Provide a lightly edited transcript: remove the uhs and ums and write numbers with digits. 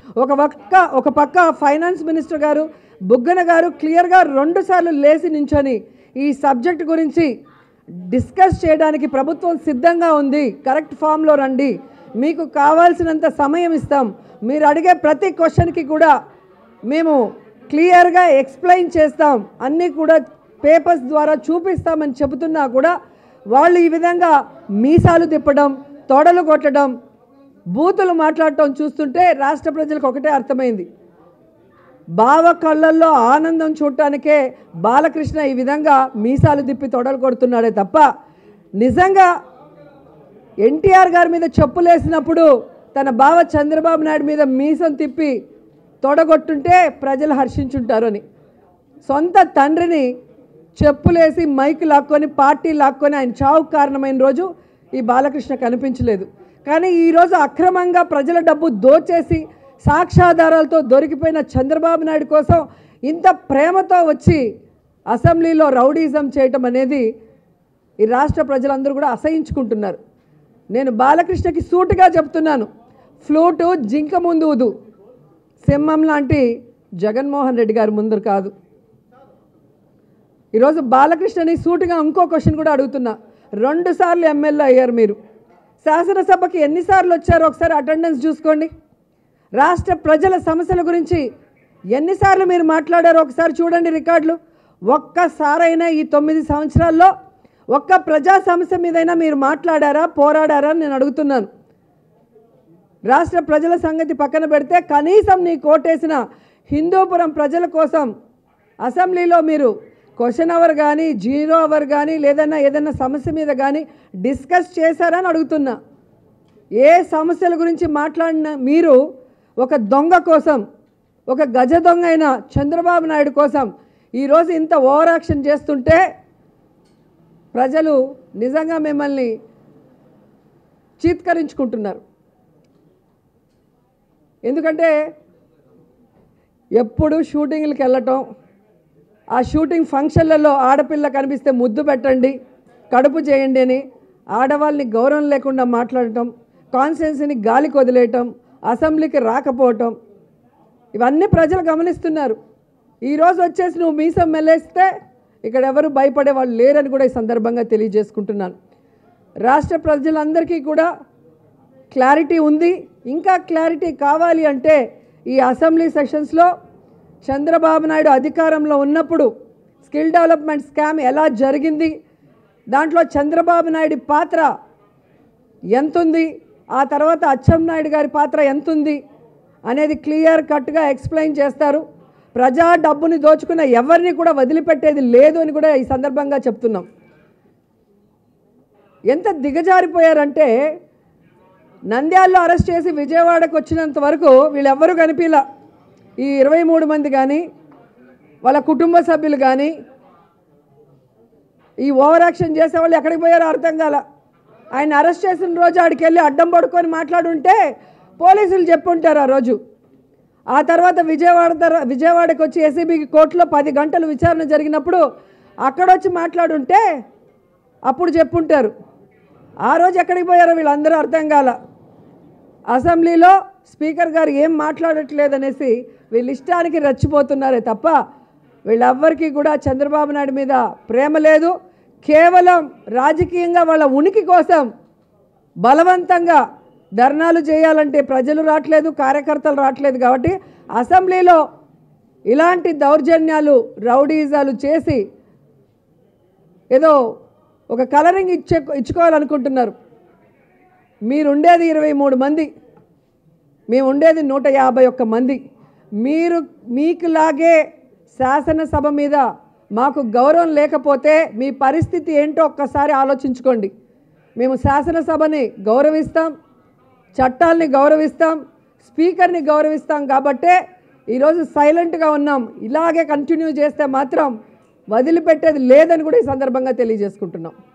ఒక పక్క finance minister గారు బుగ్గన గారు క్లియర్గా 2 సార్లు లేచి నించొని ఈ సబ్జెక్ట్ గురించి డిస్కస్ చేయడానికి ప్రభుత్వం సిద్ధంగా ఉంది, కరెక్ట్ ఫామ్లో రండి, మీకు కావాల్సినంత సమయం ఇస్తాం, మీరు అడిగే ప్రతి క్వశ్చన్కి కూడా మేము క్లియర్గా ఎక్స్ప్లెయిన్ చేస్తాం, అన్నీ కూడా పేపర్స్ ద్వారా చూపిస్తామని చెబుతున్నా కూడా వాళ్ళు ఈ విధంగా మీసాలు తిప్పడం, తొడలు కొట్టడం, బూతులు మాట్లాడటం చూస్తుంటే రాష్ట్ర ప్రజలకు ఒకటే అర్థమైంది. బావ కళ్ళల్లో ఆనందం చూడటానికే బాలకృష్ణ ఈ విధంగా మీసాలు తిప్పి తొడలు కొడుతున్నాడే తప్ప నిజంగా ఎన్టీఆర్ గారి మీద చెప్పులేసినప్పుడు తన బావ చంద్రబాబు నాయుడు మీద మీసం తిప్పి తొడగొట్టుంటే ప్రజలు హర్షించుంటారు అని. సొంత తండ్రిని చెప్పులేసి మైక్ లాక్కొని పార్టీ లాక్కొని ఆయన చావుకు కారణమైన రోజు ఈ బాలకృష్ణ కనిపించలేదు. కానీ ఈరోజు అక్రమంగా ప్రజల డబ్బు దోచేసి సాక్ష్యాధారాలతో దొరికిపోయిన చంద్రబాబు నాయుడు కోసం ఇంత ప్రేమతో వచ్చి అసెంబ్లీలో రౌడీజం చేయటం అనేది ఈ రాష్ట్ర ప్రజలందరూ కూడా అసహించుకుంటున్నారు. నేను బాలకృష్ణకి సూటిగా చెప్తున్నాను, ఫ్లూటు జింక ముందు ఊదు, సింహం లాంటి జగన్మోహన్ రెడ్డి గారి ముందు కాదు. ఈరోజు బాలకృష్ణని సూటిగా ఇంకో క్వశ్చన్ కూడా అడుగుతున్నా. 2 సార్లు ఎమ్మెల్యే అయ్యారు మీరు, శాసనసభకి ఎన్నిసార్లు వచ్చారో ఒకసారి అటెండెన్స్ చూసుకోండి. రాష్ట్ర ప్రజల సమస్యల గురించి ఎన్నిసార్లు మీరు మాట్లాడారో ఒకసారి చూడండి రికార్డులు. ఒక్కసారైనా ఈ 9 సంవత్సరాల్లో ఒక్క ప్రజా సమస్య మీదైనా మీరు మాట్లాడారా, పోరాడారా అని నేను అడుగుతున్నాను. రాష్ట్ర ప్రజల సంగతి పక్కన పెడితే కనీసం నీ కోటేసిన హిందూపురం ప్రజల కోసం అసెంబ్లీలో మీరు క్వశ్చన్ అవర్ కానీ 0 అవర్ కానీ ఏదైనా సమస్య మీద కానీ డిస్కస్ చేశారని అడుగుతున్నా. ఏ సమస్యల గురించి మాట్లాడిన మీరు ఒక దొంగ కోసం, ఒక గజ దొంగ అయిన చంద్రబాబు నాయుడు కోసం ఈరోజు ఇంత ఓవర్ యాక్షన్ చేస్తుంటే ప్రజలు నిజంగా మిమ్మల్ని చీత్కరించుకుంటున్నారు. ఎందుకంటే ఎప్పుడు షూటింగ్లకు వెళ్ళటం, ఆ షూటింగ్ ఫంక్షన్లలో ఆడపిల్ల కనిపిస్తే ముద్దు పెట్టండి, కడుపు చేయండి అని ఆడవాళ్ళని గౌరవం లేకుండా మాట్లాడటం, కాన్స్టిట్యున్సీని గాలికి వదిలేయటం, అసెంబ్లీకి రాకపోవటం, ఇవన్నీ ప్రజలు గమనిస్తున్నారు. ఈరోజు వచ్చేసి నువ్వు మీసం మెల్లేస్తే ఇక్కడ ఎవరు భయపడే వాళ్ళు లేరని కూడా ఈ సందర్భంగా తెలియజేసుకుంటున్నాను. రాష్ట్ర ప్రజలందరికీ కూడా క్లారిటీ ఉంది. ఇంకా క్లారిటీ కావాలి అంటే ఈ అసెంబ్లీ సెషన్స్లో చంద్రబాబు నాయుడు అధికారంలో ఉన్నప్పుడు స్కిల్ డెవలప్మెంట్ స్కామ్ ఎలా జరిగింది, దాంట్లో చంద్రబాబు నాయుడు పాత్ర ఎంతుంది, ఆ తర్వాత అచ్చెన్నాయుడు గారి పాత్ర ఎంతుంది అనేది క్లియర్ కట్గా ఎక్స్ప్లెయిన్ చేస్తారు. ప్రజా డబ్బుని దోచుకున్న ఎవరిని కూడా వదిలిపెట్టేది లేదు అని కూడా ఈ సందర్భంగా చెప్తున్నాం. ఎంత దిగజారిపోయారంటే నంద్యాలలో అరెస్ట్ చేసి విజయవాడకు వచ్చినంత వరకు వీళ్ళెవ్వరూ కనిపించలా. ఈ 23 మంది కానీ వాళ్ళ కుటుంబ సభ్యులు కానీ ఈ ఓవర్ యాక్షన్ చేసేవాళ్ళు ఎక్కడికి పోయారో అర్థం కాల. ఆయన అరెస్ట్ చేసిన రోజు ఆడికి వెళ్ళి అడ్డం పడుకొని మాట్లాడుంటే పోలీసులు చెప్పుంటారు ఆ రోజు. ఆ తర్వాత విజయవాడకు వచ్చి ఏసీబీకి కోర్టులో 10 గంటలు విచారణ జరిగినప్పుడు అక్కడొచ్చి మాట్లాడుంటే అప్పుడు చెప్పుంటారు. ఆ రోజు ఎక్కడికి పోయారో వీళ్ళందరూ అర్థం కాల. అసెంబ్లీలో స్పీకర్ గారు ఏం మాట్లాడట్లేదనేసి వీళ్ళు ఇష్టానికి రెచ్చిపోతున్నారే తప్ప వీళ్ళెవ్వరికీ కూడా చంద్రబాబు నాయుడు మీద ప్రేమ లేదు. కేవలం రాజకీయంగా వాళ్ళ ఉనికి కోసం బలవంతంగా ధర్నాలు చేయాలంటే ప్రజలు రావట్లేదు, కార్యకర్తలు రావట్లేదు. కాబట్టి అసెంబ్లీలో ఇలాంటి దౌర్జన్యాలు, రౌడీజాలు చేసి ఏదో ఒక కలరింగ్ ఇచ్చుకోవాలనుకుంటున్నారు. మీరుండేది 23 మంది, మేము ఉండేది 151 మంది. మీకులాగే శాసనసభ మీద మాకు గౌరవం లేకపోతే మీ పరిస్థితి ఏంటో ఒక్కసారి ఆలోచించుకోండి. మేము శాసనసభని గౌరవిస్తాం, చట్టాలని గౌరవిస్తాం, స్పీకర్ని గౌరవిస్తాం. కాబట్టే ఈరోజు సైలెంట్గా ఉన్నాం. ఇలాగే కంటిన్యూ చేస్తే మాత్రం వదిలిపెట్టేది లేదని కూడా ఈ సందర్భంగా తెలియజేసుకుంటున్నాం.